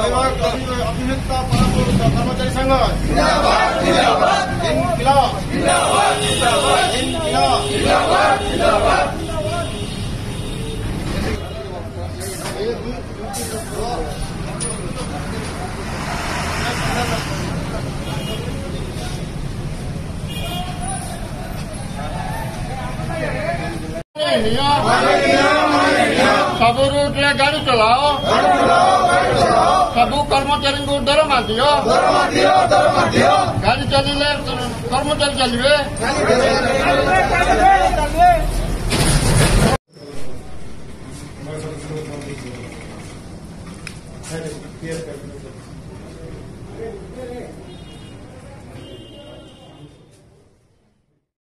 अभिनेता कर्मचारी संघ सबू रूट रे गाड़ी चलाओ, सबू कर्मचारी को दरमा दियो, गाड़ी चलिए कर्मचारी चलिए।